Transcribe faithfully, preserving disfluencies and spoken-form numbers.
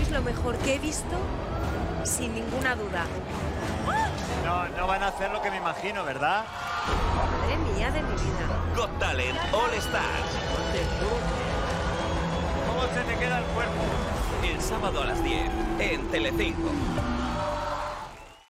es lo mejor que he visto, sin ninguna duda. No, no van a hacer lo que me imagino, ¿verdad? Madre mía de mi vida. Got Talent All Stars. ¿Cómo se te queda el cuerpo? El sábado a las diez en Telecinco.